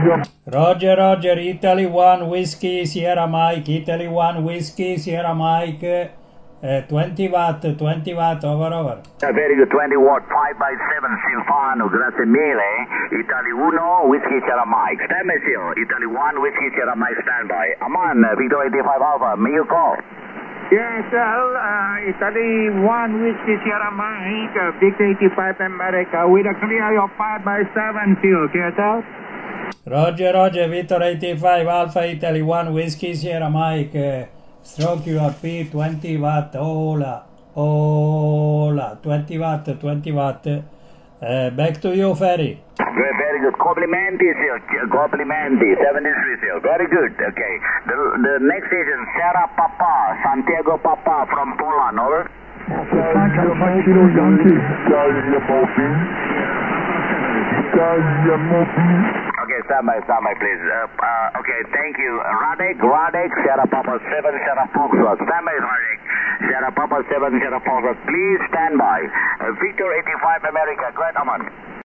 Roger, Roger, Italy 1 Whiskey Sierra Mike, Italy 1 Whiskey Sierra Mike, 20 watt, 20 watt, over. Very good, 20 watt, 5 by 7 Silvano, grazie mille. Italy 1 Whiskey Sierra Mike, stand by still. Italy 1 Whiskey Sierra Mike, standby. Aman, Victor 85 Alpha, may you call? Yes, Italy 1 Whiskey Sierra Mike, Victor 85 America, with a clear of 5 by 7 field, clear out? Roger, Roger, Victor 85 Alpha, Italy 1 Whiskey Sierra Mike, stroke your P, 20 watt, hola, 20 watt, 20 watt. Back to you, Ferry. Very good. Complimenti, sir. Complimenti. 73, sir. Very good. Okay. The next station, Sarah Papa, Santiago Papa from Poland. Over. Okay, stand by, please. Okay, thank you. Radek, Sarah Papa 7, Sarah Foxtrot. Stand by, Radek. Sarah Papa 7, Sarah Foxtrot. Please stand by. Victor 85 America. Go ahead, Aman.